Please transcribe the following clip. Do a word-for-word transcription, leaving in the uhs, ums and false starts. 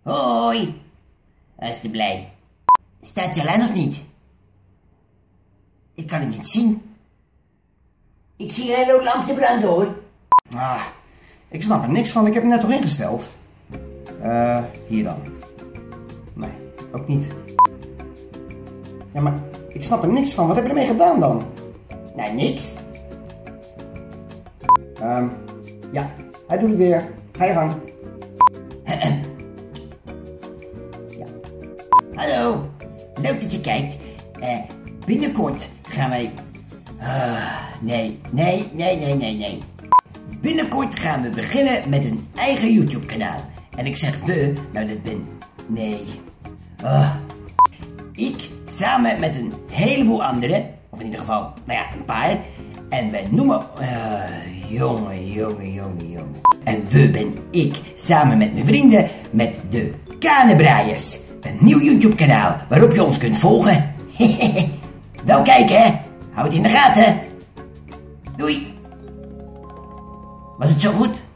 Hoi. Hij is te blij. Staat hij alleen of niet? Ik kan het niet zien. Ik zie een hele lampje branden hoor. Ah, ik snap er niks van. Ik heb hem net toch ingesteld? Eh, uh, hier dan. Nee, ook niet. Ja, maar ik snap er niks van. Wat heb je ermee gedaan dan? Nou, niks. Ehm, um, ja, hij doet het weer. Ga je gang. Ja. Hallo, leuk dat je kijkt. Uh, binnenkort gaan wij... Uh, nee, nee, nee, nee, nee, nee. Binnenkort gaan we beginnen met een eigen YouTube kanaal. En ik zeg we, nou dat ben... Nee. Uh, ik samen met een heleboel anderen, of in ieder geval, nou ja, een paar. En wij noemen... Uh, jongen, jongen, jongen, jongen. En we ben ik samen met mijn vrienden met de Kanenbraaiers. Een nieuw YouTube kanaal waarop je ons kunt volgen. Wel kijken hè. Hou het in de gaten. Doei. Was het zo goed?